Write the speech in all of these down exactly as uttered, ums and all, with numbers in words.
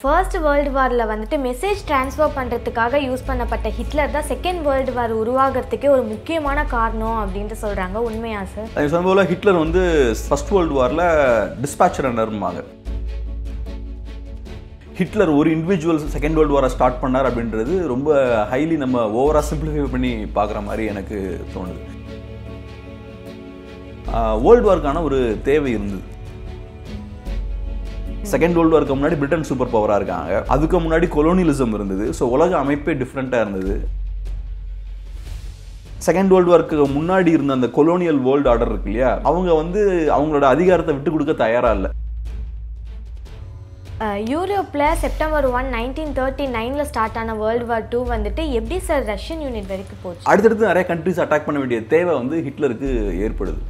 First World Warல வந்துட்டு message transfer பண்றதுக்காக யூஸ் பண்ணப்பட்ட ஹிட்லர் தான் செகண்ட் வேர்ல்டு வார் உருவாகிறதுக்கே ஒரு முக்கியமான காரணம் அப்படினு சொல்றாங்க. உண்மையா சார்? அது சொன்னபோல ஹிட்லர் வந்து ஃபர்ஸ்ட் வேர்ல்டு வார்ல டிஸ்பாச்சர் என்னர்மாங்க. ஹிட்லர் ஒரு இண்டிவிஜுவல் செகண்ட் வேர்ல்டு வாரை ஸ்டார்ட் பண்ணார் அப்படின்றது ரொம்ப ஹைலி நம்ம ஓவரா சிம்பிளிஃபை பண்ணி பார்க்குற மாதிரி எனக்கு தோணுது. வேர்ல்டு வார்க்கான ஒரு தேவை இருந்தது. செகண்ட் வேர்ல்டு வார்க்கு முன்னாடி பிரிட்டன் சூப்பர் பவராக இருக்காங்க. அதுக்கு முன்னாடி கொலோனியலிசம் இருந்தது. ஸோ உலக அமைப்பே டிஃப்ரெண்ட்டாக இருந்தது. செகண்ட் வேர்ல்டு வார்க்கு முன்னாடி இருந்த அந்த கொலோனியல் வேர்ல்டு ஆர்டர் இருக்கு இல்லையா, அவங்க வந்து அவங்களோட அதிகாரத்தை விட்டு கொடுக்க தயாராக இல்லை. யூரோப்பில் செப்டம்பர் ஒன் நைன்டீன் தேர்ட்டி நைனில் ஸ்டார்ட் ஆன வேர்ல்டு வார் டூ வந்துட்டு எப்படி சார் ரஷ்யன் யூனிட் வரைக்கும் போச்சு? அடுத்தடுத்து நிறைய கண்ட்ரிஸ் அட்டாக் பண்ண வேண்டிய தேவை வந்து ஹிட்லருக்கு ஏற்படுது.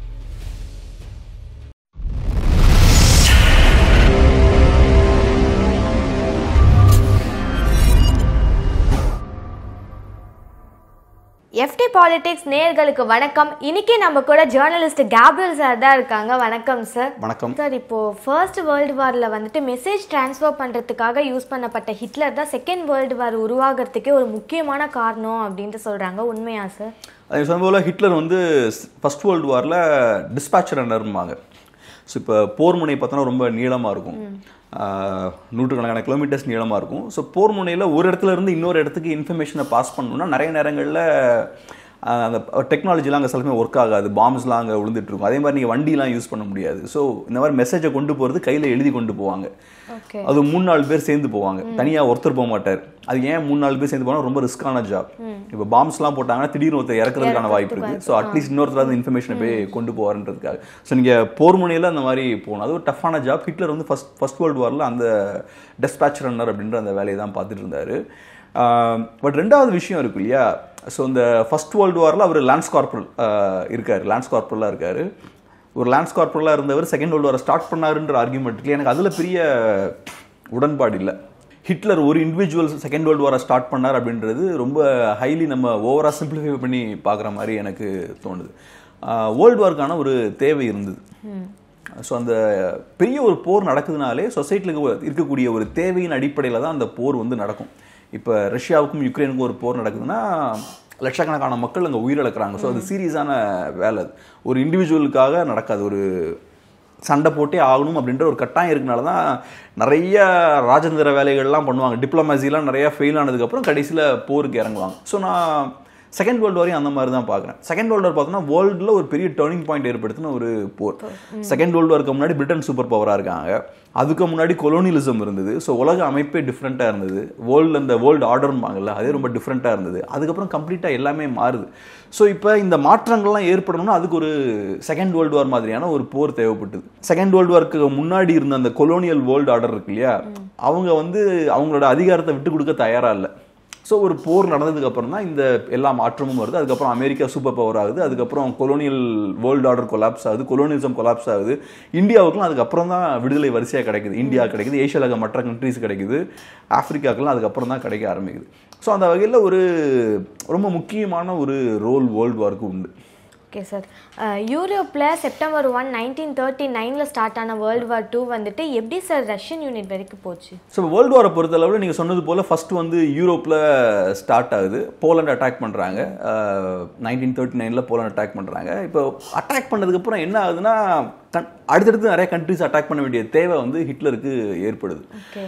எஃப்டி பாலிடிக்ஸ் நேயர்களுக்கு வணக்கம். இன்னைக்கு நம்ம கூட ஜேர்னலிஸ்ட் கேப்ரியல் சார் தான் இருக்காங்க. வணக்கம் சார். வணக்கம் சார். இப்போ ஃபர்ஸ்ட் வேர்ல்டு வார்ல வந்துட்டு மெசேஜ் ட்ரான்ஸ்ஃபர் பண்றதுக்காக யூஸ் பண்ணப்பட்ட ஹிட்லர் தான் செகண்ட் வேர்ல்டு வார் உருவாகிறதுக்கே ஒரு முக்கியமான காரணம் அப்படின்ட்டு சொல்றாங்க. உண்மையா சார்? அது சொன்னபோல ஹிட்லர் வந்து ஃபர்ஸ்ட் வேர்ல்டு வார்ல டிஸ்பாச்சர் என்னர்மாங்க. ஸோ இப்போ போர் முனை பார்த்தோன்னா ரொம்ப நீளமாக இருக்கும், நூற்றுக்கணக்கான கிலோமீட்டர்ஸ் நீளமாக இருக்கும். ஸோ போர் முனையில் ஒரு இடத்துல இருந்து இன்னொரு இடத்துக்கு இன்ஃபர்மேஷனை பாஸ் பண்ணணும்னா நிறைய நேரங்களில் அந்த டெக்னாலஜிலாம் அங்கே சிலமே ஒர்க் ஆகாது, பாம்ஸ்லாம் அங்கே விழுந்துட்டுருக்கும். அதே மாதிரி நீங்கள் வண்டிலாம் யூஸ் பண்ண முடியாது. ஸோ இந்த மாதிரி மெசேஜை கொண்டு போகிறது கையில் எழுதி கொண்டு போவாங்க. அது மூணு நாலு பேர் சேர்ந்து போவாங்க, தனியாக ஒருத்தர் போக மாட்டார். அது ஏன் மூணு நாலு பேர் சேர்ந்து போனால் ரொம்ப ரிஸ்கான ஜாப். இப்போ பாம்ஸ்லாம் போட்டாங்கன்னா திடீர்னு ஒருத்தர் இறக்குறதுக்கான வாய்ப்பு இருக்குது. ஸோ அட்லீஸ்ட் இன்னொருத்தர் இன்ஃபர்மேஷனை போய் கொண்டு போவார்ன்றதுக்காக. ஸோ நீங்கள் போர் முனையில் அந்த மாதிரி போகணும். அது ஒரு டஃப்பான ஜாப். ஹிட்லர் வந்து ஃபஸ்ட் ஃபர்ஸ்ட் வேர்ல்டு வாரில் அந்த டெஸ்பாச்சர் ரன்னர் அப்படின்ற அந்த வேலையை தான் பார்த்துட்டு இருந்தார். பட் ரெண்டாவது விஷயம் இருக்கு இல்லையா, ஸோ இந்த ஃபர்ஸ்ட் வேர்ல்டு வாரில் அவர் லான்ஸ் கார்பரல் இருக்கார், லான்ஸ் கார்பரலாக இருக்கார். ஒரு லான்ஸ் கார்பரலாக இருந்தவர் செகண்ட் வேர்ல்டு வாரை ஸ்டார்ட் பண்ணாருன்ற ஆர்குமெண்ட்ல எனக்கு அதில் பெரிய உடன்பாடு இல்லை. ஹிட்லர் ஒரு இண்டிவிஜுவல் செகண்ட் வேர்ல்டு வாரை ஸ்டார்ட் பண்ணார் அப்படின்றது ரொம்ப ஹைலி நம்ம ஓவரா சிம்பிளிஃபை பண்ணி பார்க்குற மாதிரி எனக்கு தோணுது. வேர்ல்டு வார்க்கான ஒரு தேவை இருந்தது. ஸோ அந்த பெரிய ஒரு போர் நடக்குதுனாலே சொசைட்டியில் இருக்கக்கூடிய ஒரு தேவையின் அடிப்படையில் தான் அந்த போர் வந்து நடக்கும். இப்போ ரஷ்யாவுக்கும் யுக்ரைனுக்கும் ஒரு போர் நடக்குதுன்னா லட்சக்கணக்கான மக்கள் அங்கே உயிரிழக்கிறாங்க. ஸோ அது சீரியஸான வேலை. அது ஒரு இண்டிவிஜுவலுக்காக நடக்காது. ஒரு சண்டை போட்டே ஆகணும் அப்படின்ற ஒரு கட்டாயம் இருக்கனால தான் நிறைய ராஜதந்திர வேலைகள்லாம் பண்ணுவாங்க. டிப்ளமேசிலாம் நிறையா ஃபெயில் ஆனதுக்கப்புறம் கடைசியில் போருக்கு இறங்குவாங்க. ஸோ நான் செகண்ட் வேர்ல்டு வாரையும் அந்த மாதிரி தான் பார்க்குறேன். செகண்ட் வேர்ல்டு வார் பார்த்தோன்னா வேர்ல்டில் ஒரு பெரிய டேர்னிங் பாயிண்ட் ஏற்படுத்தின ஒரு போர். செகண்ட் வேர்ல்டு வார்க்கு முன்னாடி பிரிட்டன் சூப்பர் பவராக இருக்காங்க. அதுக்கு முன்னாடி கொலோனியலிசம் இருந்தது. ஸோ உலக அமைப்பே டிஃப்ரெண்ட்டாக இருந்தது. வேர்ல்டு அந்த வேர்ல்டு ஆர்டர்ம்பாங்கல்ல, அதே ரொம்ப டிஃப்ரெண்ட்டாக இருந்தது. அதுக்கப்புறம் கம்ப்ளீட்டாக எல்லாமே மாறுது. ஸோ இப்போ இந்த மாற்றங்கள்லாம் ஏற்படணும்னா அதுக்கு ஒரு செகண்ட் வேர்ல்டு வார் மாதிரியான ஒரு போர் தேவைப்பட்டது. செகண்ட் வேர்ல்டு வார்க்கு முன்னாடி இருந்த அந்த கொலோனியல் வேர்ல்டு ஆர்டர் இருக்கு இல்லையா, அவங்க வந்து அவங்களோட அதிகாரத்தை விட்டு கொடுக்க தயாராக இல்லை. ஸோ ஒரு போர் நடந்ததுக்கு அப்புறம் தான் இந்த எல்லா மாற்றமும் வருது. அதுக்கப்புறம் அமெரிக்கா சூப்பர் பவர் ஆகுது. அதுக்கப்புறம் கொலோனியல் வேர்ல்டு ஆர்டர் கொலாப்ஸ் ஆகுது, கொலோனியலிசம் கொலாப்ஸ் ஆகுது. இந்தியாவுக்குலாம் அதுக்கப்புறம் தான் விடுதலை வரிசையாக கிடைக்குது. இந்தியா கிடைக்குது, ஏஷியாவில் மற்ற கண்ட்ரிஸ் கிடைக்குது, ஆப்பிரிக்காக்கெல்லாம் அதுக்கப்புறம் தான் கிடைக்க ஆரம்பிக்குது. ஸோ அந்த வகையில் ஒரு ரொம்ப முக்கியமான ஒரு ரோல் வேர்ல்டு வார்க்கு உண்டு. Okay sir. யூரோப்பில் செப்டம்பர் ஒன் நைன்டீன் தேர்ட்டி நைனில் ஸ்டார்ட் ஆன வேர்ல்டு வார் டூ வந்துட்டு எப்படி சார் ரஷ்யன் யூனிட் வரைக்கும் போச்சு? ஸோ வேர்ல்டு வாரை பொறுத்தளவில் நீங்கள் சொன்னது போல் ஃபஸ்ட்டு வந்து யூரோப்பில் ஸ்டார்ட் ஆகுது. போலண்ட் அட்டாக் பண்ணுறாங்க. நைன்டீன் தேர்ட்டி நைனில் போலண்ட் அட்டாக் பண்ணுறாங்க. இப்போ அட்டாக் பண்ணதுக்கப்புறம் என்ன ஆகுதுன்னா அடுத்தடுத்து நிறைய கண்ட்ரிஸ் அட்டாக் பண்ண வேண்டிய தேவை வந்து ஹிட்லருக்கு ஏற்படுது.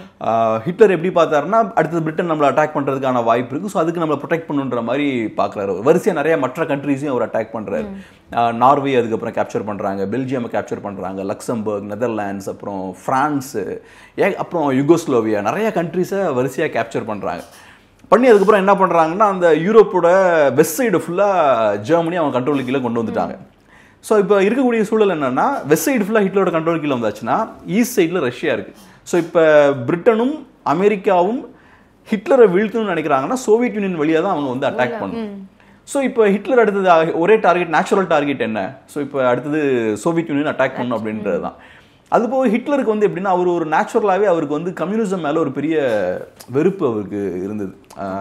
ஹிட்லர் எப்படி பார்த்தாருன்னா அடுத்தது பிரிட்டன் நம்மளை அட்டாக் பண்ணுறதுக்கான வாய்ப்பு இருக்குது. ஸோ அதுக்கு நம்மளை ப்ரொடெக்ட் பண்ணுன்ற மாதிரி பார்க்குறாரு. வரிசையாக நிறைய மற்ற கண்ட்ரிஸையும் அவர் அட்டாக் பண்ணுறாரு. நார்வே அதுக்கப்புறம் கேப்சர் பண்ணுறாங்க, பெல்ஜியம் கேப்சர் பண்ணுறாங்க, லக்சம்பர்க், நெதர்லாண்ட்ஸ், அப்புறம் ஃப்ரான்ஸு, ஏ அப்புறம் யுகோஸ்லோவியா, நிறைய கண்ட்ரிஸை வரிசையாக கேப்சர் பண்ணுறாங்க. பண்ணி அதுக்கப்புறம் என்ன பண்ணுறாங்கன்னா அந்த யூரோப்போட வெஸ்ட் சைடு ஃபுல்லாக ஜெர்மனி அவங்க கண்ட்ரோலுக்கு கீழே கொண்டு வந்துட்டாங்க. ஸோ இப்போ இருக்கக்கூடிய சூழல் என்னென்னா வெஸ்ட் சைடு ஃபுல்லாக ஹிட்லரோட கண்ட்ரோல் கீழே வந்தாச்சுன்னா ஈஸ்ட் சைடில் ரஷ்யா இருக்குது. ஸோ இப்போ பிரிட்டனும் அமெரிக்காவும் ஹிட்லரை வீழ்த்தணும்னு நினைக்கிறாங்கன்னா சோவியத் யூனியன் வழியாக தான் அவங்க வந்து அட்டாக் பண்ணணும். ஸோ இப்போ ஹிட்லர் அடுத்தது ஒரே டார்கெட், நேச்சுரல் டார்கெட் என்ன? ஸோ இப்போ அடுத்தது சோவியத் யூனியன் அட்டாக் பண்ணணும் அப்படின்றது தான். அதுபோக ஹிட்லருக்கு வந்து எப்படின்னா அவர் ஒரு நேச்சுரலாகவே அவருக்கு வந்து கம்யூனிசம் மேலே ஒரு பெரிய வெறுப்பு அவருக்கு இருந்தது.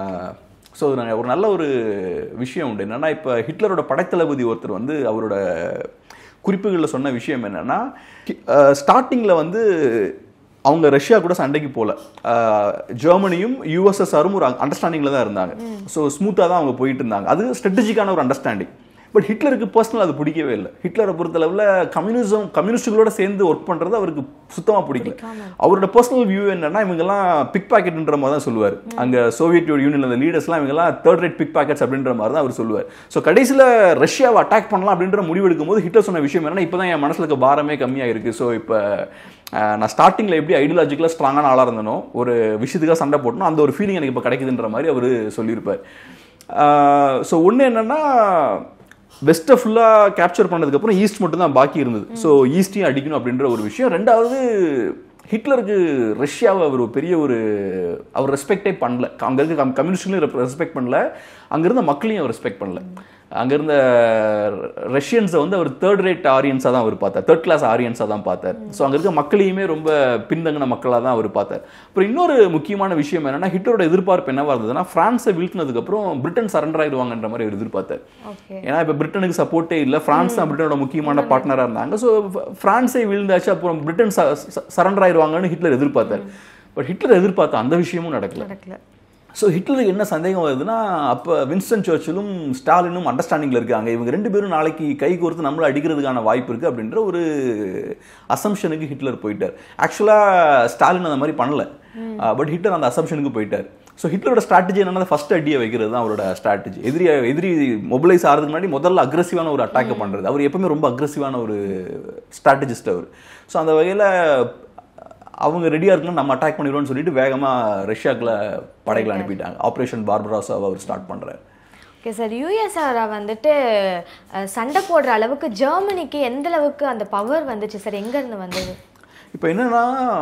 ஸோ ஒரு நல்ல ஒரு விஷயம் உண்டு. என்னென்னா இப்போ ஹிட்லரோட படைத்தளபதி ஒருத்தர் வந்து அவரோட குறிப்புகளில் சொன்ன விஷயம் என்னென்னா ஸ்டார்டிங்கில் வந்து அவங்க ரஷ்யா கூட சண்டைக்கு போகல. ஜெர்மனியும் யூஎஸ்எஸ்ஆரும் ஒரு அண்டர்ஸ்டாண்டிங்கில் தான் இருந்தாங்க. ஸோ ஸ்மூத்தாக தான் அவங்க போயிட்டு இருந்தாங்க. அது ஸ்ட்ராட்டஜிக்கான ஒரு அண்டர்ஸ்டாண்டிங். பட் ஹிட்லருக்கு பர்சனல் அது பிடிக்கவே இல்லை. ஹிட்லரை பொறுத்தளவில் கம்யூனிசம் கம்யூனிஸ்டுகளோட சேர்ந்து ஒர்க் பண்ணுறது அவருக்கு சுத்தமாக பிடிக்கல. அவரோட பர்சனல் வியூ என்னன்னா, இவங்கெல்லாம் பிக் பாக்கெட்ன்ற மாதிரி தான் சொல்லுவார். அங்கே சோவியட் யூனியன் அந்த லீடர்ஸ்லாம் இவங்கெல்லாம் தேர்ட் ரேட் பிக் பாக்கெட்ஸ் அப்படின்ற மாதிரி தான் அவர் சொல்லுவார். ஸோ கடைசியில் ரஷ்யாவை அட்டாக் பண்ணலாம் அப்படின்ற முடிவு எடுக்கும்போது ஹிட்லர் சொன்ன விஷயம் என்னன்னா, இப்போ தான் என் மனசில் இருக்க பாரமே கம்மியாக இருக்குது. ஸோ இப்போ நான் ஸ்டார்டிங்கில் எப்படி ஐடியாலஜிக்கலாக ஸ்ட்ராங்கான ஆளாக இருந்தனோ, ஒரு விஷயத்துக்காக சண்டை போட்டணும், அந்த ஒரு ஃபீலிங் எனக்கு இப்போ கிடைக்குதுன்ற மாதிரி அவர் சொல்லியிருப்பார். ஸோ ஒன்று என்னென்னா, வெஸ்ட்டை ஃபுல்லாக கேப்சர் பண்ணதுக்கப்புறம் ஈஸ்ட் மட்டும் தான் பாக்கி இருந்தது. ஸோ ஈஸ்டையும் அடிக்கணும் அப்படின்ற ஒரு விஷயம். ரெண்டாவது, ஹிட்லருக்கு ரஷ்யாவை அவர் பெரிய ஒரு அவர் ரெஸ்பெக்டே பண்ணல. அங்கே இருக்க கம்யூனிஸ்ட்களையும் ரெஸ்பெக்ட் பண்ணல, அங்கே இருந்த மக்களையும் அவர் ரெஸ்பெக்ட் பண்ணல. அங்கே இருந்த ரஷ்யன்ஸை வந்து அவர் தேர்ட் ரேட் ஆரியன்ஸாக தான் அவர் பார்த்தார், தேர்ட் கிளாஸ் ஆரியன்ஸாக தான் பார்த்தார். ஸோ அங்கே இருக்க மக்களையுமே ரொம்ப பின்தங்கின மக்களாக தான் அவர் பார்த்தார். அப்புறம் இன்னொரு முக்கியமான விஷயம் என்னன்னா, ஹிட்லரோட எதிர்பார்ப்பு என்னவா இருந்ததுன்னா, பிரான்ஸை வீழ்த்தினதுக்கப்புறம் பிரிட்டன் சரண்டர் ஆயிடுவாங்கன்ற மாதிரி அவர் எதிர்பார்த்தார். ஏன்னா இப்போ பிரிட்டனுக்கு சப்போர்ட்டே இல்லை, பிரான்ஸ் தான் பிரிட்டனோட முக்கியமான பார்ட்னராக இருந்தாங்க. ஸோ பிரான்ஸை வீழ்ந்தாச்சு, அப்புறம் பிரிட்டன் சரண்டர் ஆயிடுவாங்கன்னு ஹிட்லர் எதிர்பார்த்தார். பட் ஹிட்லர் எதிர்பார்த்த அந்த விஷயமும் நடக்கல. ஸோ ஹிட்லருக்கு என்ன சந்தேகம் வருதுன்னா, அப்போ வின்ஸ்டன் சர்ச்சிலும் ஸ்டாலினும் அண்டர்ஸ்டாண்டிங்கில் இருக்காங்க, இவங்க ரெண்டு பேரும் நாளைக்கு கை கோர்த்து நம்மளை அடிக்கிறதுக்கான வாய்ப்பு இருக்குது அப்படின்ற ஒரு அசம்ஷனுக்கு ஹிட்லர் போயிட்டார். ஆக்சுவலாக ஸ்டாலின் அந்த மாதிரி பண்ணல, பட் ஹிட்லர் அந்த அசம்ஷனுக்கு போயிட்டார். ஸோ ஹிட்லரோட ஸ்ட்ராட்டஜி என்னன்னா, ஃபர்ஸ்ட் அடியை வைக்கிறது தான் அவரோட ஸ்ட்ராட்டஜி. எதிரி எதிரி மொபிலைஸ் ஆகிறதுக்கு முன்னாடி முதல்ல அக்ரெசிவான ஒரு அட்டாக்கை பண்ணுறது. அவர் எப்பவுமே ரொம்ப அக்ரெசிவான ஒரு ஸ்ட்ராட்டஜிஸ்ட் அவர். ஸோ அந்த வகையில் அவங்க ரெடியாக இருக்குன்னு நம்ம அட்டாக் பண்ணிடுவோம்னு சொல்லிட்டு வேகமாக ரஷ்யாக்குள்ள படைகளை அனுப்பிட்டாங்க. ஆப்ரேஷன் பார்பராஸாவை அவர் ஸ்டார்ட் பண்ணுறாரு. ஓகே சார், யூஎஸ்ஆர் வந்துட்டு சண்டை போடுற அளவுக்கு ஜெர்மனிக்கு எந்த அளவுக்கு அந்த பவர் வந்துச்சு சார்? எங்கேருந்து வந்தது? இப்போ என்னன்னா,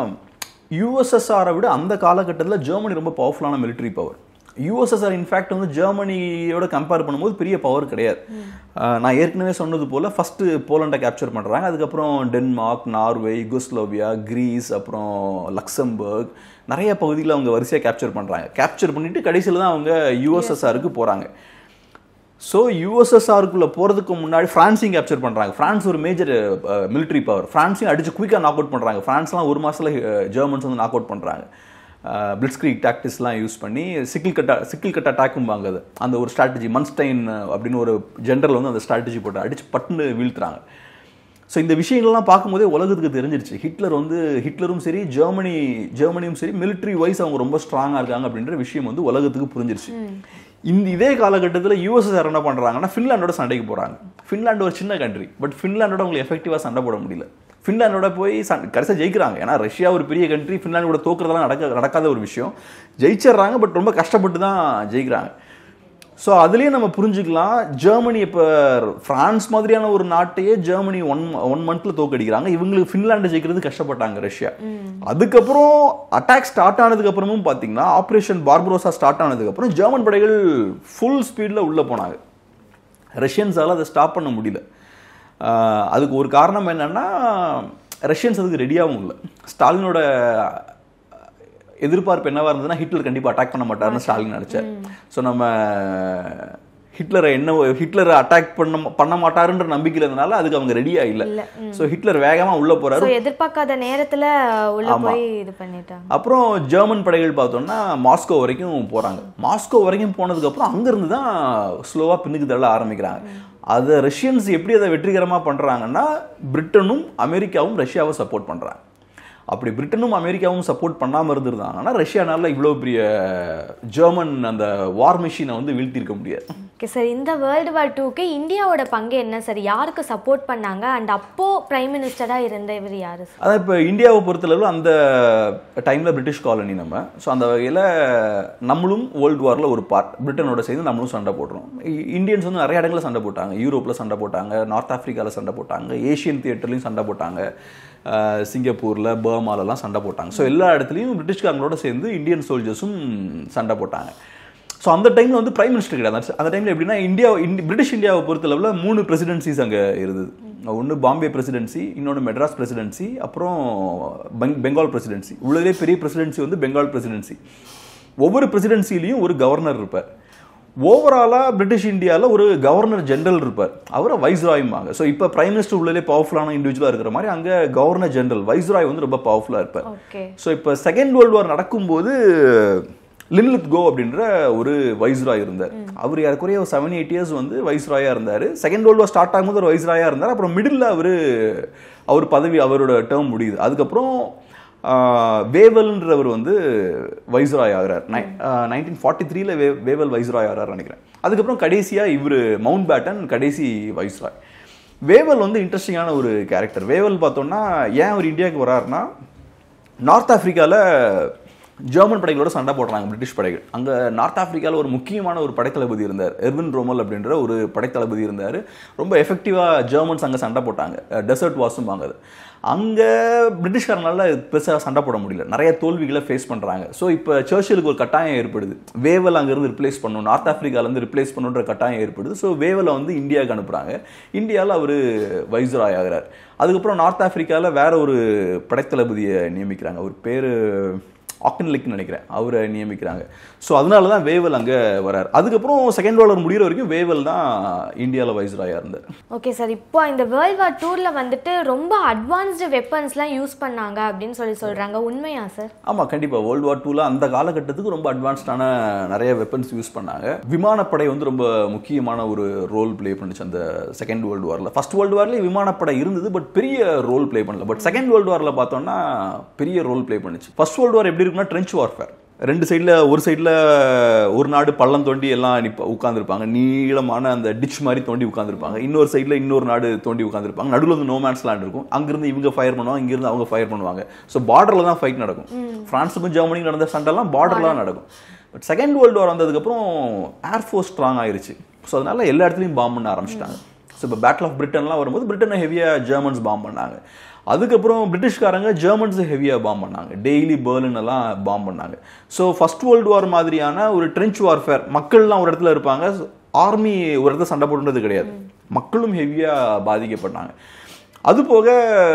யூஎஸ்எஸ்ஆரை விட அந்த காலகட்டத்தில் ஜெர்மனி ரொம்ப பவர்ஃபுல்லான மிலிட்ரி பவர். யூஎஸ்எஸ்ஆர் இன்ஃபேக்ட் வந்து ஜெர்மனியோட கம்பேர் பண்ணும்போது பெரிய பவர் கிடையாது. நான் ஏற்கனவே சொன்னது போல் ஃபஸ்ட்டு போலண்டை கேப்சர் பண்ணுறாங்க, அதுக்கப்புறம் டென்மார்க், நார்வே, யுகோஸ்லோவியா, கிரீஸ், அப்புறம் லக்சம்பர்க், நிறைய பகுதியில் அவங்க வரிசையாக கேப்சர் பண்ணுறாங்க. கேப்சர் பண்ணிவிட்டு கடைசியில் தான் அவங்க யூஎஸ்எஸ்ஆருக்கு போகிறாங்க. ஸோ யூஎஸ்எஸ்ஆருக்குள்ளே போகிறதுக்கு முன்னாடி ஃப்ரான்ஸையும் கேப்சர் பண்ணுறாங்க. ஃப்ரான்ஸ் ஒரு மேஜர் மிலிட்ரி பவர். ஃப்ரான்ஸையும் அடித்து குயிக்காக நாக் அவுட் பண்ணுறாங்க. ஃப்ரான்ஸ்லாம் ஒரு மாதத்தில் ஜெர்மன்ஸ் வந்து நாக் அவுட் பண்ணுறாங்க. பிளிட்ஸ்கிரீக் டாக்டிக்ஸ்லாம் யூஸ் பண்ணி சிக்கிள் கட் சிக்கிள் கட் அட்டாக்கும் வாங்குது. அந்த ஒரு ஸ்ட்ராட்டஜி மன்ஸ்டைன் அப்படின்னு ஒரு ஜென்ரல் வந்து அந்த ஸ்ட்ராட்டஜி போட்டு அடித்து பட்டுன்னு வீழ்த்துறாங்க. ஸோ இந்த விஷயங்கள்லாம் பார்க்கும்போதே உலகத்துக்கு தெரிஞ்சிருச்சு, ஹிட்லர் வந்து ஹிட்லரும் சரி ஜெர்மனி ஜெர்மனியும் சரி மிலிட்ரி வைஸ் அவங்க ரொம்ப ஸ்ட்ராங்காக இருக்காங்க அப்படின்ற விஷயம் வந்து உலகத்துக்கு புரிஞ்சிருச்சு. இந்த இதே காலகட்டத்தில் யூஎஸ்எஸ்ஆர் என்ன பண்ணுறாங்கன்னா, ஃபின்லாண்டோட சண்டைக்கு போகிறாங்க. ஃபின்லாண்டு ஒரு சின்ன கண்ட்ரி, பட் ஃபின்லாண்டோட அவங்களுக்கு எஃபெக்டிவாக சண்டை போட முடியல. ஃபின்லாண்டோட போய் சண்டை கடைசியாக ஜெயிக்கிறாங்க. ஏன்னா ரஷ்யா ஒரு பெரிய கண்ட்ரி, ஃபின்லாண்டோட தோக்குறதெல்லாம் நடக்க நடக்காத ஒரு விஷயம். ஜெயிச்சிட்றாங்க, பட் ரொம்ப கஷ்டப்பட்டு தான் ஜெயிக்கிறாங்க. ஸோ அதுலேயே நம்ம புரிஞ்சுக்கலாம், ஜெர்மனி இப்போ ஃப்ரான்ஸ் மாதிரியான ஒரு நாட்டையே ஜெர்மனி ஒன் ஒன் மந்த்தில் தோக்கடிக்கிறாங்க. இவங்களுக்கு ஃபின்லாண்டை ஜெயிக்கிறது கஷ்டப்பட்டாங்க ரஷ்யா. அதுக்கப்புறம் அட்டாக் ஸ்டார்ட் ஆனதுக்கப்புறமும் பார்த்தீங்கன்னா, ஆப்ரேஷன் பார்பரோசா ஸ்டார்ட் ஆனதுக்கப்புறம் ஜெர்மன் படைகள் ஃபுல் ஸ்பீடில் உள்ளே போனாங்க. ரஷ்யன்ஸால் அதை ஸ்டாப் பண்ண முடியல. அதுக்கு ஒரு காரணம் என்னென்னா, ரஷ்யன்ஸ் அதுக்கு ரெடியாகவும் இல்லை. ஸ்டாலினோட எதிர்பார்ப்பு என்னவா இருந்ததுன்னா, ஹிட்லர் கண்டிப்பாக அட்டாக் பண்ண மாட்டாருன்னு ஸ்டாலின் நினைச்சார். ஸோ நம்ம ஹிட்லரை என்ன ஹிட்லரை அட்டாக் பண்ண பண்ண மாட்டாருன்ற நம்பிக்கை இருந்தனால அதுக்கு அவங்க ரெடியா இல்லை. ஸோ ஹிட்லர் வேகமாக உள்ள போறாரு. எதிர்பார்க்காத நேரத்தில் உள்ள போய் இது பண்ணிட்டாங்க. அப்புறம் ஜெர்மன் படைகள் பார்த்தோம்னா மாஸ்கோ வரைக்கும் போறாங்க. மாஸ்கோ வரைக்கும் போனதுக்கு அப்புறம் அங்கிருந்து தான் ஸ்லோவா பின்னுக்கு தள்ள ஆரம்பிக்கிறாங்க. அதை ரஷ்யன்ஸ் எப்படி அதை வெற்றிகரமாக பண்றாங்கன்னா, பிரிட்டனும் அமெரிக்காவும் ரஷ்யாவை சப்போர்ட் பண்றாங்க. அப்படி பிரிட்டனும் அமெரிக்காவும் சப்போர்ட் பண்ணாமல் இருந்திருந்தாங்கன்னா ரஷ்யானால இவ்வளோ பெரிய ஜெர்மன் அந்த வார் மிஷினை வந்து வீழ்த்திருக்க முடியாது. ஓகே சார், இந்த வேர்ல்டு வார் டூக்கு இந்தியாவோட பங்கு என்ன சார்? யாருக்கு சப்போர்ட் பண்ணாங்க? அண்ட் அப்போ பிரைம் மினிஸ்டராக இருந்த இவர் யார் சார்? அதான் இப்போ இந்தியாவை பொறுத்தளவு அந்த டைமில் பிரிட்டிஷ் காலனி நம்ம. ஸோ அந்த வகையில் நம்மளும் வேர்ல்டு வாரில் ஒரு பார்ட், பிரிட்டனோட சேர்ந்து நம்மளும் சண்டை போடுறோம். இந்தியன்ஸ் வந்து நிறைய இடங்களில் சண்டை போட்டாங்க. யூரோப்பில் சண்டை போட்டாங்க, நார்த் ஆஃப்ரிக்காவில் சண்டை போட்டாங்க, ஏஷியன் தியேட்டர்லையும் சண்டை போட்டாங்க, சிங்கப்பூரில், பர்மாலெலாம் சண்டை போட்டாங்க. ஸோ எல்லா இடத்துலையும் பிரிட்டிஷ்காரங்களோட சேர்ந்து இந்தியன் சோல்ஜர்ஸும் சண்டை போட்டாங்க. ஸோ அந்த டைமில் வந்து பிரைம் மினிஸ்டர் கிடையாது. அந்த டைமில் எப்படின்னா, இந்தியா பிரிட்டிஷ் இந்தியாவை பொறுத்தளவில் மூணு பிரசிடென்சிஸ் அங்கே இருந்தது. ஒன்று பாம்பே பிரசிடென்சி, இன்னொன்று மெட்ராஸ் பிரசிடென்சி, அப்புறம் பெங்கால் பிரசிடென்சி. உள்ளதே பெரிய பிரசிடென்சி வந்து பெங்கால் பிரசிடென்சி. ஒவ்வொரு பிரசிடென்சிலையும் ஒரு கவர்னர் இருப்பார். ஓவராலாக பிரிட்டிஷ் இந்தியாவில் ஒரு கவர்னர் ஜெனரல் இருப்பார், அவரை வைஸ்ராய்மாங்க. ஸோ இப்போ பிரைம் மினிஸ்டர் உள்ளே பவர்ஃபுல்லான இண்டிவிஜுவலாக இருக்கிற மாதிரி அங்கே கவர்னர் ஜெனரல் வைஸ்ராய் வந்து ரொம்ப பவர்ஃபுல்லாக இருப்பார். ஸோ இப்போ செகண்ட் வேர்ல்டு வார் நடக்கும்போது லின்லித் கோ அப்படின்ற ஒரு வைஸ்ராய் இருந்தார். அவர் யாருக்குறைய ஒரு செவன் எயிட் இயர்ஸ் வந்து வைஸ்ராயா இருந்தார். செகண்ட் வேர்ல்டு வார் ஸ்டார்ட் ஆகும்போது ஒரு வைஸ்ராயா இருந்தார். அப்புறம் மிடில் அவர் அவர் பதவி அவரோட டேர்ம் முடியுது. அதுக்கப்புறம் வேவல்ன்றவர் வந்து வைஸ்ராய் ஆகிறார். நைன்டீன் ஃபார்ட்டி த்ரீல வே வேவல் வைஸ்ராய் ஆகிறார் நினைக்கிறேன். அதுக்கப்புறம் கடைசியாக இவர் மவுண்ட் பேட்டன் கடைசி வைஸ்ராய். வேவல் வந்து இன்ட்ரெஸ்டிங்கான ஒரு கேரக்டர். வேவல் பார்த்தோம்னா ஏன் அவர் இந்தியாவுக்கு வராருன்னா, நார்த் ஆஃப்ரிக்காவில் ஜெர்மன் படைகளோட சண்டை போடுறாங்க பிரிட்டிஷ் படைகள். அங்கே நார்த் ஆஃப்ரிக்காவில் ஒரு முக்கியமான ஒரு படைத்தளபதி இருந்தார், எர்வின் ரோமல் அப்படின்ற ஒரு படைத்தளபதி இருந்தார். ரொம்ப எஃபெக்டிவாக ஜெர்மன்ஸ் அங்கே சண்டை போட்டாங்க. டெசர்ட் வாசும்பாங்க அது. அங்கே பிரிட்டிஷ்காரனால பெருசாக சண்டை போட முடியல, நிறைய தோல்விகளை ஃபேஸ் பண்ணுறாங்க. ஸோ இப்போ சர்ச்சிலுக்கு ஒரு கட்டாயம் ஏற்படுது, வேவல் அங்கேருந்து ரிப்ளேஸ் பண்ணணும், நார்த் ஆஃப்ரிக்காலேருந்து ரிப்ளேஸ் பண்ணுன்ற கட்டாயம் ஏற்படுது. ஸோ வேவலை வந்து இந்தியாவுக்கு அனுப்புகிறாங்க. இந்தியாவில் அவர் வைஸ்ராய் ஆகிறார். அதுக்கப்புறம் நார்த் ஆஃப்ரிக்காவில் வேற ஒரு படைத்தளபதியை நியமிக்கிறாங்க, அவர் பேர் ஆக்கன்லிக் நினைக்கிறேன், அவரை நியமிக்கிறாங்க. ஸோ அதனால தான் வேவல் அங்கே வரார். அதுக்கப்புறம் செகண்ட் வேர்ல்டு வார் முடிகிற வரைக்கும் வேவல் தான் இந்தியாவில் வைஸ்ராயாக இருந்தார். ஓகே சார், இப்போ இந்த வேர்ல்டு வார் டூவில் வந்துட்டு ரொம்ப அட்வான்ஸ்டு வெப்பன்ஸ்லாம் யூஸ் பண்ணாங்க அப்படின்னு சொல்லி சொல்கிறாங்க, உண்மையா சார்? ஆமாம், கண்டிப்பாக. வேர்ல்டு வார் டூவில் அந்த காலகட்டத்துக்கு ரொம்ப அட்வான்ஸ்டான நிறைய வெப்பன்ஸ் யூஸ் பண்ணாங்க. விமானப்படை வந்து ரொம்ப முக்கியமான ஒரு ரோல் பிளே பண்ணுச்சு அந்த செகண்ட் வேர்ல்டு வாரில். ஃபர்ஸ்ட் வேர்ல்டு வார்லேயே விமானப்படை இருந்தது, பட் பெரிய ரோல் பிளே பண்ணல. பட் செகண்ட் வேர்ல்டு வாரில் பார்த்தோம்னா பெரிய ரோல் பிளே பண்ணுச்சு. ஃபர்ஸ்ட் வேர்ல்டு வார் எப்படி இருக்குன்னா ட்ரென்ச் வார்ஃபேர். ரெண்டு சைடில், ஒரு சைடில் ஒரு நாடு பள்ளம் தோண்டி எல்லாம் உட்காந்துருப்பாங்க, நீளமான அந்த டிச் மாதிரி தோண்டி உட்காந்துருப்பாங்க. இன்னொரு சைடில் இன்னொரு நாடு தோண்டி உட்காந்துருப்பாங்க. நடுவில் வந்து நோமேன்ஸ் லேண்ட் இருக்கும். அங்கிருந்து இவங்க ஃபயர் பண்ணுவாங்க, இங்கிருந்து அவங்க ஃபயர் பண்ணுவாங்க. ஸோ பார்டரில் தான் ஃபைட் நடக்கும். ஃப்ரான்ஸுக்கும் ஜெர்மனிக்கும் நடந்த சண்டைலாம் பார்டரில் தான் நடக்கும். பட் செகண்ட் வேர்ல்டு வார் வந்ததுக்கப்புறம் ஏர்ஃபோர்ஸ் ஸ்ட்ராங் ஆயிடுச்சு. ஸோ அதனால எல்லா இடத்துலையும் பாம்பு பண்ண ஆரம்பிச்சிட்டாங்க. ஸோ இப்போ பேட்டில் ஆஃப் பிரிட்டன்லாம் வரும்போது பிரிட்டனை ஹெவியாக ஜெர்மன்ஸ் பாம்பு பண்ணாங்க. அதுக்கப்புறம் பிரிட்டிஷ்காரங்க ஜெர்மன்ஸை ஹெவியாக பாம்பு பண்ணாங்க, டெய்லி பெர்லின் எல்லாம் பாம்பு பண்ணாங்க. ஸோ ஃபர்ஸ்ட் வேர்ல்டு வார் மாதிரியான ஒரு ட்ரென்ச் வார்ஃபேர், மக்கள்லாம் ஒரு இடத்துல இருப்பாங்க, ஆர்மி ஒரு இடத்துல சண்டை போடுறது கிடையாது, மக்களும் ஹெவியாக பாதிக்கப்பட்டாங்க. அது போக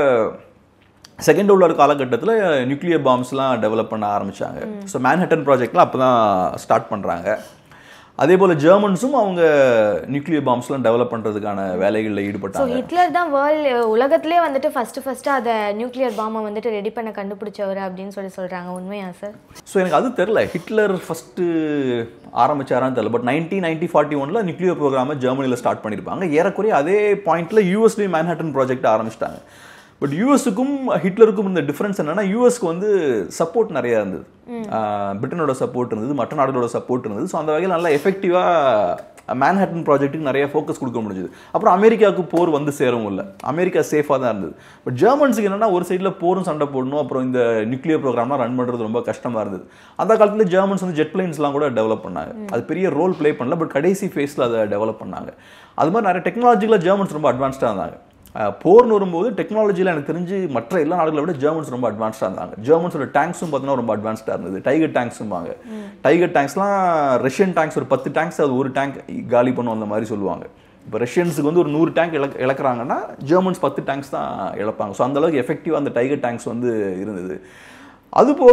செகண்ட் வேர்ல்டு வார் காலகட்டத்தில் நியூக்ளியர் பாம்ஸ்லாம் டெவலப் பண்ண ஆரம்பித்தாங்க. ஸோ மேன்ஹட்டன் ப்ராஜெக்ட்லாம் அப்போ தான் ஸ்டார்ட் பண்ணுறாங்க. அதே போல் ஜெர்மன்ஸும் அவங்க நியூக்ளியர் பாம்ஸ்லாம் டெவலப் பண்ணுறதுக்கான வேலைகளில் ஈடுபட்டாங்க. ஹிட்லர் தான் வேர்ல்டு உலகத்திலே வந்துட்டு ஃபஸ்ட்டு ஃபஸ்ட்டு அதை நியூக்ளியர் பாம்பை வந்துட்டு ரெடி பண்ண கண்டுபிடிச்சவர் அப்படின்னு சொல்லி சொல்கிறாங்க, உண்மையா சார்? ஸோ எனக்கு அது தெரில, ஹிட்லர் ஃபஸ்ட்டு ஆரம்பிச்சாரான்னு தெரியல. பட் நைன்டீன் நைன்டீன் ஃபார்ட்டி ஒனில் நியூக்ளியர் ப்ரோக்ராமை ஜெர்மனியில் ஸ்டார்ட் பண்ணியிருப்பாங்க. ஏறக்குறைய அதே பாயிண்ட்டில் யூஎஸ்லேயும் மேன்ஹட்டன் ப்ராஜெக்ட் ஆரம்பிச்சிட்டாங்க. பட் யூஎஸ்க்கும் ஹிட்லருக்கும் இந்த டிஃப்ரென்ஸ் என்னன்னா, யூஎஸ்க்கு வந்து சப்போர்ட் நிறையா இருந்தது, பிரிட்டனோட சப்போர்ட் இருந்தது, மற்ற நாடுகளோட சப்போர்ட் இருந்தது. ஸோ அந்த வகையில் நல்லா எஃபெக்டிவாக மேன்ஹட்டன் ப்ராஜெக்ட்டுக்கு நிறைய ஃபோக்கஸ் கொடுக்க முடிஞ்சது. அப்புறம் அமெரிக்காவுக்கு போர் வந்து சேரவும் இல்லை, அமெரிக்கா சேஃபாக தான் இருந்தது. பட் ஜெர்மன்ஸுக்கு என்னன்னா, ஒரு சைடில் போரும் சண்டை போடணும், அப்புறம் இந்த நியூக்ளியர் ப்ரோக்ராம்லாம் ரன் பண்ணுறது ரொம்ப கஷ்டமாக இருந்தது. அந்த காலத்தில் ஜெர்மன்ஸ் வந்து ஜெட் பிளைன்ஸ்லாம் கூட டெவலப் பண்ணாங்க. அது பெரிய ரோல் பிளே பண்ணல, பட் கடைசி ஃபேஸில் அதை டெவலப் பண்ணாங்க. அது மாதிரி நிறைய டெக்னாலஜியில் ஜெர்மன்ஸ் ரொம்ப அட்வான்ஸ்டாக இருந்தாங்க. போர்னு வரும்போது டெக்னாலஜியில் எனக்கு தெரிஞ்சு மற்ற எல்லா நாடுகளை விட ஜெர்மன்ஸ் ரொம்ப அட்வான்ஸ்டாக இருந்தாங்க. ஜெர்மன்ஸோட டேங்க்ஸும் பார்த்தீங்கன்னா ரொம்ப அட்வான்ஸ்டாக இருந்தது. டைகர் டேங்க்ஸும் வாங்க, டைகர் டேங்க்ஸ்லாம் ரஷ்யன் டேங்க்ஸ் ஒரு பத்து டேங்க்ஸ் அது ஒரு டேங்க் காலி பண்ணும் அந்த மாதிரி சொல்லுவாங்க. இப்போ ரஷ்யன்ஸுக்கு வந்து ஒரு நூறு டேங்க் இழ இழக்கிறாங்கன்னா ஜெர்மன்ஸ் பத்து டேங்க்ஸ் தான் இழப்பாங்க. ஸோ அந்தளவுக்கு எஃபெக்டிவாக அந்த டைகர் டேங்க்ஸ் வந்து இருந்தது. அது போக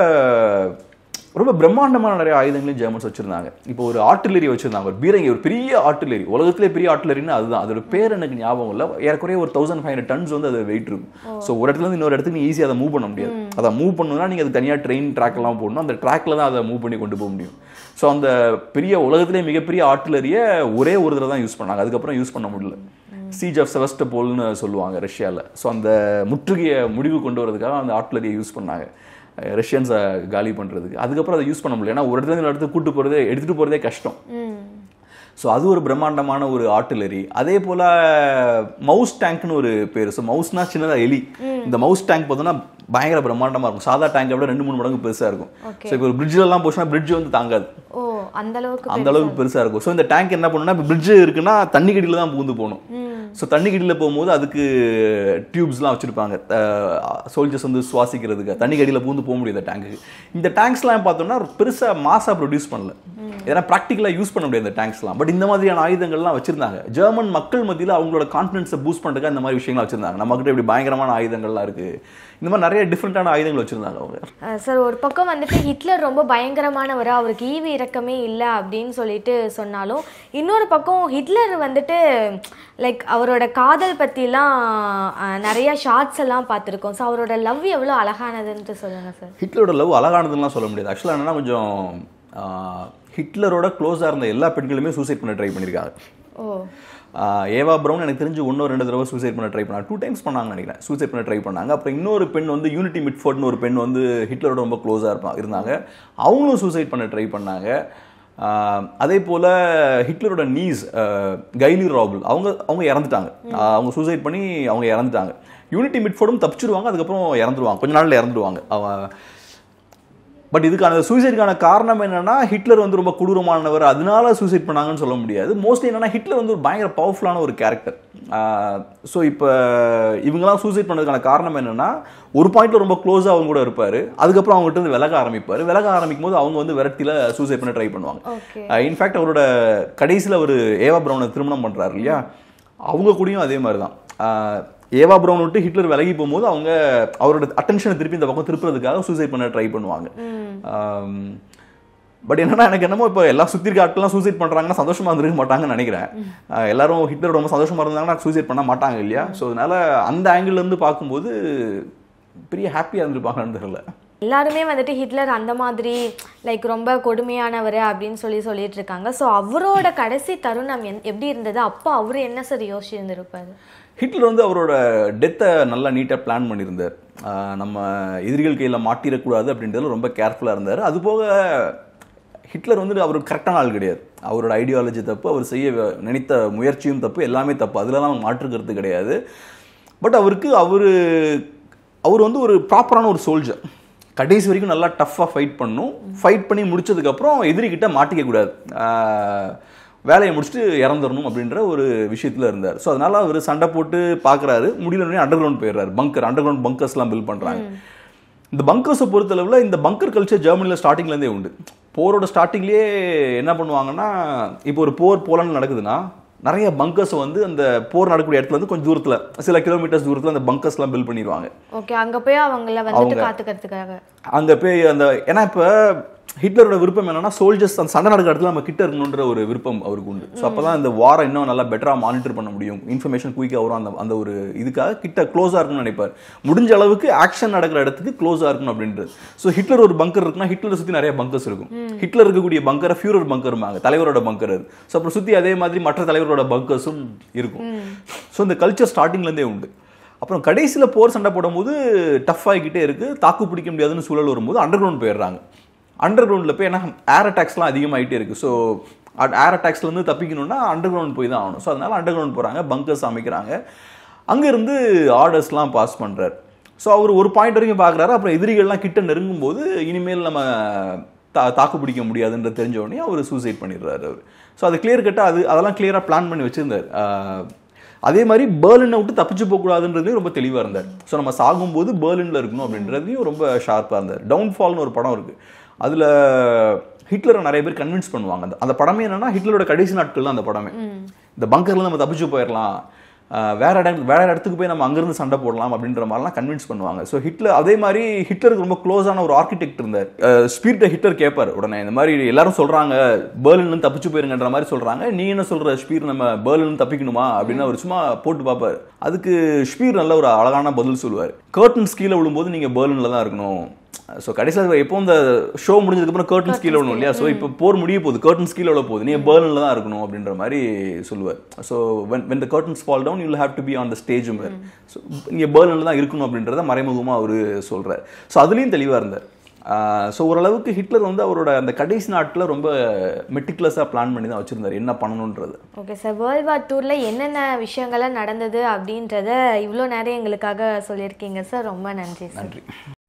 ரொம்ப பிரம்மாண்டமான நிறைய ஆயுதங்களையும் ஜெர்மன்ஸ் வச்சிருந்தாங்க. இப்போ ஒரு ஆர்டிலரி வச்சிருந்தாங்க, ஒரு பீரங்கி, ஒரு பெரிய ஆர்டிலரி, உலகத்திலே பெரிய ஆர்டிலரின்னு அதுதான். அதோட பேர் எனக்கு ஞாபகம் இல்லை. ஏறக்குறைய ஒரு தௌசண்ட் ஃபைவ் ஹண்ட்ரட் டன்ஸ் வந்து அது வெயிட் இருக்கும். ஸோ ஒரு இடத்துல இருந்து இன்னொரு இடத்துக்கு ஈஸியாக அதை மூவ் பண்ண முடியாது. அதை மூவ் பண்ணணும்னா நீங்கள் அது தனியாக ட்ரெயின் ட்ராக்லாம் போடணும், அந்த ட்ராக்ல தான் அதை மூவ் பண்ணி கொண்டு போக முடியும். ஸோ அந்த பெரிய உலகத்திலே மிகப்பெரிய ஆர்டிலரியை ஒரே ஒரு தடவை தான் யூஸ் பண்ணாங்க, அதுக்கப்புறம் யூஸ் பண்ண முடியல. சீஜ் ஆஃப் செவஸ்டோபோல்னு சொல்லுவாங்க ரஷ்யாவில். ஸோ அந்த முற்றுகையை முடிவு கொண்டு வரதுக்காக அந்த ஆர்டிலரியை யூஸ் பண்ணாங்க ரஷ்யன்ஸை காலி பண்ணுறதுக்கு. அதுக்கப்புறம் அதை யூஸ் பண்ண முடியல, ஏன்னா ஒரு இடத்துல இன்னொரு இடத்துக்கு கூட்டு போகிறதே எடுத்துகிட்டு போகிறதே கஷ்டம். ஸோ அது ஒரு பிரம்மாண்டமான ஒரு ஆர்டிலரி. அதே போல் மவுஸ் டேங்க்னு ஒரு பேர். ஸோ மவுஸ்னா சின்னதாக எலி. இந்த மவுஸ் டேங்க் பார்த்தோன்னா பயங்கர பிரம்மாண்டமாக இருக்கும், சாதா டேங்கை விட ரெண்டு மூணு மடங்கு பெருசாக இருக்கும். ஸோ இப்போ ஒரு பிரிட்ஜெலாம் போச்சுன்னா பிரிட்ஜ் வந்து தாங்காது, அந்த அளவுக்கு பெருசாக இருக்கும். ஸோ இந்த டேங்க் என்ன பண்ணுன்னா, இப்போ பிரிட்ஜ் இருக்குன்னா தண்ணி கடியில் தான் பூந்து போகணும். ஸோ தண்ணி கடியில் போகும்போது அதுக்கு டியூப்ஸ்லாம் வச்சுருப்பாங்க, சோல்ஜர்ஸ் வந்து சுவாசிக்கிறதுக்கு. தண்ணி கடியில் பூந்து போக முடியாது டேங்க்கு. இந்த டேங்க்ஸ்லாம் பார்த்தோம்னா பெருசாக மாசாக ப்ரொடியூஸ் பண்ணல, ஏன்னா ப்ராக்டிக்கலாக யூஸ் பண்ண முடியாது இந்த டேங்க்ஸ்லாம். பட் இந்த மாதிரியான ஆயுதங்கள்லாம் வச்சிருந்தாங்க. ஜெர்மன் மக்கள் மத்தியில் அவங்களோட கான்ஃபிடன்ஸை பூஸ்ட் பண்ணுறதுக்கு இந்த மாதிரி விஷயங்கள்லாம் வச்சிருந்தாங்க. நம்மகிட்ட இப்படி பயங்கரமான ஆயுதங்கள்லாம் இருக்குது, இந்த மாதிரி நிறைய டிஃப்ரெண்ட்டான ஆயுதங்கள் வச்சுருந்தாங்க அவங்க. சார், ஒரு பக்கம் வந்துட்டு ஹிட்லர் ரொம்ப பயங்கரமானவர், அவருக்கு ஈவு இறக்கமே இல்லை அப்படின்னு சொல்லிட்டு சொன்னாலும், இன்னொரு பக்கம் ஹிட்லர் வந்துட்டு லைக் அவரோட காதல் பற்றிலாம் நிறைய ஷார்ட்ஸ் எல்லாம் பார்த்துருக்கோம். ஸோ அவரோட லவ் எவ்வளோ அழகானதுன்ட்டு சொல்லுங்கள் சார். ஹிட்லரோட லவ் அழகானதுலாம் சொல்ல முடியாது. ஆக்சுவலாக என்னன்னா, கொஞ்சம் ஹிட்லரோட க்ளோஸாக இருந்த எல்லா பெண்களுமே சூசைட் பண்ண ட்ரை பண்ணியிருக்காங்க. ஓ, ஏவா ப்ரௌன் எனக்கு தெரிஞ்சு ஒன்று ரெண்டு தடவை சூசைட் பண்ண ட்ரை பண்ணாங்க, டூ டைம்ஸ் பண்ணாங்கன்னு நினைக்கிறேன், சூசைட் பண்ண ட்ரை பண்ணாங்க. அப்புறம் இன்னொரு பெண் வந்து யூனிட்டி மிட்ஃபோர்ட்னு ஒரு பெண் வந்து ஹிட்லரோட ரொம்ப க்ளோஸாக இருப்பா இருந்தாங்க, அவங்களும் சூசைட் பண்ண ட்ரை பண்ணாங்க. அதே போல் ஹிட்லரோட நீஸ் கைலி ராபல் அவங்க அவங்க இறந்துட்டாங்க, அவங்க சூசைட் பண்ணி அவங்க இறந்துட்டாங்க. யூனிட்டி மிட்ஃபோர்டும் தப்பிச்சிடுவாங்க, அதுக்கப்புறம் இறந்துருவாங்க, கொஞ்ச நாளில் இறந்துருவாங்க அவன். பட் இதுக்கான சூசைடுக்கான காரணம் என்னன்னா, ஹிட்லர் வந்து ரொம்ப கொடூரமானவர், அதனால சூசைட் பண்ணாங்கன்னு சொல்ல முடியாது. மோஸ்ட்லி என்னன்னா, ஹிட்லர் வந்து ஒரு பயங்கர பவர்ஃபுல்லான ஒரு கேரக்டர். ஸோ இப்போ இவங்கெல்லாம் சூசைட் பண்ணதுக்கான காரணம் என்னன்னா, ஒரு பாயிண்ட்ல ரொம்ப க்ளோஸாக அவங்க கூட இருப்பார், அதுக்கப்புறம் அவங்ககிட்ட வந்து விலக ஆரம்பிப்பார். விலக ஆரம்பிக்கும் போது அவங்க வந்து விரட்டியில் சூசைட் பண்ண ட்ரை பண்ணுவாங்க. இன்ஃபேக்ட் அவரோட கடைசியில் ஒரு ஏவா ப்ரௌனை திருமணம் பண்ணுறாரு இல்லையா, அவங்க கூடயும் அதே மாதிரி தான். ஏவா ப்ரௌன் விட்டு ஹிட்லர் விலகி போகும்போது அவங்க அவரோட அட்டென்ஷனை திருப்பி இந்த பக்கம் திருப்புறதுக்காக சூசைட் பண்ண ட்ரை பண்ணுவாங்க. பட் என்னன்னா, எனக்கு என்னமோ இப்போ எல்லாம் சுற்றி இருக்க ஆட்கள்லாம் சூசைட் பண்ணுறாங்கன்னா சந்தோஷமாக இருந்திருக்க மாட்டாங்கன்னு நினைக்கிறேன். எல்லாரும் ஹிட்லர் ரொம்ப சந்தோஷமாக இருந்தாங்கன்னா சூசைட் பண்ண மாட்டாங்க இல்லையா. ஸோ அதனால அந்த ஆங்கிள்லேருந்து பார்க்கும்போது பெரிய ஹாப்பியாக இருந்திருப்பாங்கன்னு தெரியல. எல்லாருமே வந்துட்டு ஹிட்லர் அந்த மாதிரி லைக் ரொம்ப கொடுமையானவர் அப்படின்னு சொல்லி சொல்லிட்டு இருக்காங்க. ஸோ அவரோட கடைசி தருணம் எப்படி இருந்தது, அப்போ அவர் என்ன சார் யோசிச்சிருந்திருப்பாரு? ஹிட்லர் வந்து அவரோட டெத்தை நல்லா நீட்டாக பிளான் பண்ணியிருந்தார். நம்ம எதிரிகள் கையில் மாட்டிடக்கூடாது அப்படின்றதுல ரொம்ப கேர்ஃபுல்லாக இருந்தார். அதுபோக ஹிட்லர் வந்து அவர் கரெக்டான ஆள் கிடையாது. அவரோட ஐடியாலஜி தப்பு, அவர் செய்ய நினைத்த முயற்சியும் தப்பு, எல்லாமே தப்பு, அதிலலாம் மாற்றுக்கிறது கிடையாது. பட் அவருக்கு அவர் அவர் வந்து ஒரு ப்ராப்பரான ஒரு சோல்ஜர். கடைசி வரைக்கும் நல்லா டஃப்பாக ஃபைட் பண்ணணும். ஃபைட் பண்ணி முடிச்சதுக்கப்புறம் எதிரிக்கிட்ட மாட்டிக்கக்கூடாது, வேலையை முடிச்சுட்டு இறந்துடணும் அப்படின்ற ஒரு விஷயத்தில் இருந்தார். ஸோ அதனால் அவர் சண்டை போட்டு பார்க்குறாரு, முடியலன்னு அண்டர் கிரவுண்ட் போயிடுறாரு. பங்கர் அண்டர் கிரவுண்ட் பங்கர்ஸ்லாம் பில்ட் பண்ணுறாங்க. இந்த பங்கர்ஸை பொறுத்தளவில் இந்த பங்கர் கல்ச்சர் ஜெர்மனியில் ஸ்டார்டிங்லேருந்தே உண்டு. போரோட ஸ்டார்டிங்லேயே என்ன பண்ணுவாங்கன்னா, இப்போ ஒரு போர் போலான்னு நடக்குதுன்னா நிறைய பங்கர்ஸை வந்து அந்த போர் நடக்கக்கூடிய இடத்துல வந்து கொஞ்சம் தூரத்தில், சில கிலோமீட்டர்ஸ் தூரத்தில் அந்த பங்கர்ஸ்லாம் பில்ட் பண்ணிடுவாங்க. ஓகே, அங்கே போய் அவங்கள வந்து காத்துக்கிறதுக்காக அங்கே போய் அந்த, ஏன்னா இப்போ ஹிட்லரோட விருப்பம் என்னன்னா, சோல்ஜர்ஸ் அந்த சண்டை நடக்கிற இடத்துல நம்ம கிட்ட இருக்கணுன்ற ஒரு விருப்பம் அவருக்கு உண்டு. ஸோ அப்போ தான் இந்த வாரை இன்னும் நல்லா பெட்டராக மானிட்டர் பண்ண முடியும், இன்ஃபர்மேஷன் குயிக்காக வரும். அந்த அந்த ஒரு இதுக்காக கிட்ட க்ளோஸாக இருக்குன்னு நினைப்பார். முடிஞ்ச அளவுக்கு ஆக்ஷன் நடக்கிற இடத்துக்கு க்ளோஸாக இருக்கணும் அப்படின்றது. ஸோ ஹிட்லர் ஒரு பங்கர் இருக்குன்னா ஹிட்லரை சுற்றி நிறைய பங்கர்ஸ் இருக்கும். ஹிட்லர் இருக்கக்கூடிய பங்கரை ஃபியூரர் பங்கருமாங்க, தலைவரோட பங்கர் அது. ஸோ அப்புறம் சுற்றி அதே மாதிரி மற்ற தலைவரோட பங்கர்ஸும் இருக்கும். ஸோ இந்த கல்ச்சர் ஸ்டார்டிங்லேருந்தே உண்டு. அப்புறம் கடைசியில் போர் சண்டை போடும்போது டஃப் ஆகிக்கிட்டே இருக்குது, தாக்கு பிடிக்க முடியாதுன்னு சூழல் வரும்போது அண்டர் கிரவுண்ட் போயிடுறாங்க. அண்டர் கிரவுண்டில் போய் ஏன்னா ஏர் அட்டாக்ஸ்லாம் அதிகமாகிட்டே இருக்குது. ஸோ ஏர் அட்டாக்ஸ்லேருந்து தப்பிக்கணும்னா அண்டர் கிரவுண்ட் போய் தான் ஆகணும். ஸோ அதனால் அண்டர் கிரவுண்ட் போகிறாங்க, பங்கர்ஸ் அமைக்கிறாங்க, அங்கேருந்து ஆர்டர்ஸ்லாம் பாஸ் பண்ணுறாரு. ஸோ அவர் ஒரு பாயிண்ட் வரைக்கும் பார்க்குறாரு. அப்புறம் எதிரிகள்லாம் கிட்ட நெருங்கும் போது இனிமேல் நம்ம தா தாக்கு பிடிக்க முடியாதுன்ற தெரிஞ்ச உடனே அவர் சூசைட் பண்ணிடுறாரு அவர். ஸோ அது கிளியர் கட்டாக அது அதெல்லாம் கிளியராக பிளான் பண்ணி வச்சுருந்தார். அதே மாதிரி பெர்லினை விட்டு தப்பிச்சு போகக்கூடாதுன்றதையும் ரொம்ப தெளிவாக இருந்தார். ஸோ நம்ம சாகும்போது பெர்லினில் இருக்கணும் அப்படின்றதையும் ரொம்ப ஷார்ப்பாக இருந்தார். டவுன்ஃபால்னு ஒரு படம் இருக்குது, அதில் ஹிட்லரை நிறைய பேர் கன்வின்ஸ் பண்ணுவாங்க. அந்த அந்த படமே என்னன்னா, ஹிட்லரோட கடைசி நாட்கள் தான் அந்த படமே. இந்த பங்கர்ல நம்ம தப்பிச்சு போயிடலாம், வேற இடம் வேற இடத்துக்கு போய் நம்ம அங்கிருந்து சண்டை போடலாம் அப்படின்ற மாதிரிலாம் கன்வின்ஸ் பண்ணுவாங்க. ஸோ ஹிட்லர் அதே மாதிரி ஹிட்லருக்கு ரொம்ப க்ளோஸான ஒரு ஆர்கிடெக்ட் இருந்தார். ஸ்பீர்ட்டை ஹிட்லர் கேட்பார் உடனே, இந்த மாதிரி எல்லாரும் சொல்றாங்க பெர்லின்ல தப்பிச்சு போயிருங்கன்ற மாதிரி சொல்றாங்க, நீ என்ன சொல்ற ஸ்பீர், நம்ம பெர்லின் தப்பிக்கணுமா அப்படின்னு அவர் சும்மா போட்டு பார்ப்பார். அதுக்கு ஸ்பீர் நல்ல ஒரு அழகான பதில் சொல்லுவார், கர்டன்ஸ் கீழே விழும்போது நீங்க பெர்லின்ல தான் இருக்கணும். ஸோ கடைசியில் எப்போ இந்த ஷோ முடிஞ்சதுக்கப்புறம் கர்டன்ஸ் கீழே விடணும் இல்லையா, ஸோ இப்போ போர் முடிய போகுது, கர்டன்ஸ் கீழே விட போகுது, நீங்கள் பெர்லினில் தான் இருக்கணும் அப்படின்ற மாதிரி சொல்லுவார். So when when the curtains fall down you will have to be on the stage மாதிரி. ஸோ நீங்கள் பெர்லினில் தான் இருக்கணும் அப்படின்றத மறைமுகமாக அவர் சொல்கிறார். ஸோ அதுலேயும் தெளிவாக இருந்தார். ஸோ ஓரளவுக்கு ஹிட்லர் வந்து அவரோட அந்த கடைசி நாட்டில் ரொம்ப மெட்டிகுலஸாக பிளான் பண்ணி தான் வச்சுருந்தார் என்ன பண்ணணுன்றது. ஓகே சார், வேர்ல்ட் வார் டூரில் என்னென்ன விஷயங்கள்லாம் நடந்தது அப்படின்றத இவ்வளோ நேரம் எங்களுக்காக சொல்லியிருக்கீங்க சார், ரொம்ப நன்றி சார். நன்றி.